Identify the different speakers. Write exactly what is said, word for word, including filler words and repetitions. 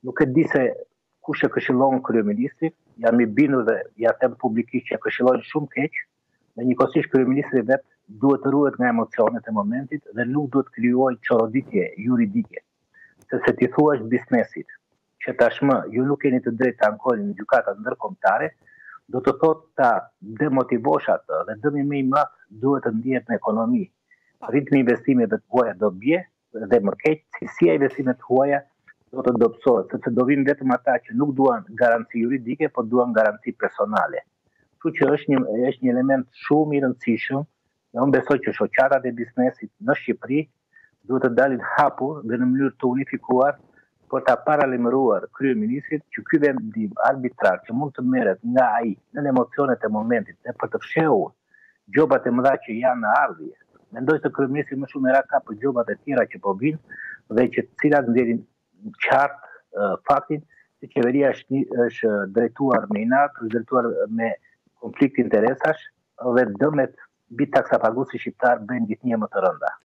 Speaker 1: nuk e di se kush e këshillon kryeministrin, jam i bindur dhe ja them publikisht që e këshillojnë shumë keq, dhe njëkohësisht kryeministri vet duhet të ruhet nga emocionet e momentit dhe nuk duhet krijuar çoroditje juridike. Sepse ti thua biznesit që tashmë ju nuk keni të drejtë të ankoni në gjykata ndërkombëtare, do të thotë ta demotivosh atë dhe dëmi më i madh duhet të ndihet në ekonomi. Ritmi i investimeve të huaja do bie dhe më keq, cilësia e investimeve të huaja do të dobësohet, sepse do vinë vetëm ata që nuk duan garanci juridike, por duan garanci personale. Kështu që është një është një element shumë i rëndësishëm, dhe unë besoj që shoqatat e biznesit në Shqipëri duhet të dalin hapur dhe në mënyrë të unifikuar për ta paralajmëruar kryeministrit që ky vendim arbitrar që mund të merret nga ai në emocionet e momentit dhe për të fshehur gjobat e mëdha që janë në ardhje. Mendoj se kryeministri më shumë era ka për gjobat e tjera që po vinë dhe që të cilat nxjerrin qartë uh, faktin se qeveria është, është drejtuar me inat, është drejtuar me konflikt interesash dhe dëmet mbi taksapaguesit shqiptar bëjnë gjithnjë më të rënda.